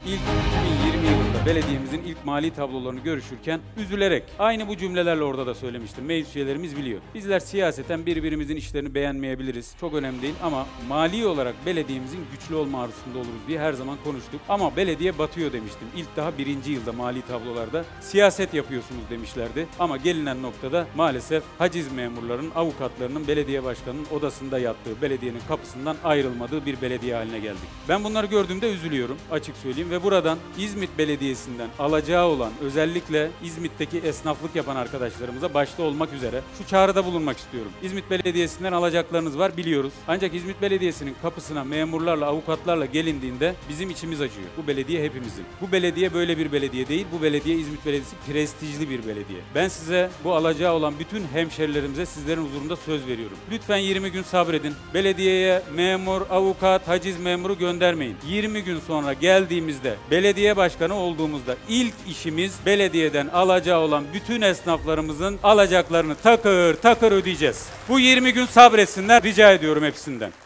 İlk 2020 yılında belediyemizin ilk mali tablolarını görüşürken üzülerek aynı bu cümlelerle orada da söylemiştim. Meclis üyelerimiz biliyor. Bizler siyaseten birbirimizin işlerini beğenmeyebiliriz. Çok önemli değil ama mali olarak belediyemizin güçlü olma arzusunda oluruz diye her zaman konuştuk. Ama belediye batıyor demiştim. İlk daha birinci yılda mali tablolarda siyaset yapıyorsunuz demişlerdi. Ama gelinen noktada maalesef haciz memurlarının, avukatlarının belediye başkanının odasında yattığı, belediyenin kapısından ayrılmadığı bir belediye haline geldik. Ben bunları gördüğümde üzülüyorum, açık söyleyeyim ve buradan İzmit Belediyesi'nden alacağı olan, özellikle İzmit'teki esnaflık yapan arkadaşlarımıza başta olmak üzere şu çağrıda bulunmak istiyorum. İzmit Belediyesi'nden alacaklarınız var, biliyoruz. Ancak İzmit Belediyesi'nin kapısına memurlarla, avukatlarla gelindiğinde bizim içimiz acıyor. Bu belediye hepimizin. Bu belediye böyle bir belediye değil. Bu belediye İzmit Belediyesi prestijli bir belediye. Ben size bu alacağı olan bütün hemşerilerimize sizlerin huzurunda söz veriyorum. Lütfen 20 gün sabredin. Belediyeye memur, avukat, haciz memuru göndermeyin. 20 gün sonra geldiğimizde, belediye başkanı olduğumuzda ilk işimiz belediyeden alacağı olan bütün esnaflarımızın alacaklarını takır takır ödeyeceğiz. Bu 20 gün sabretsinler, rica ediyorum hepsinden.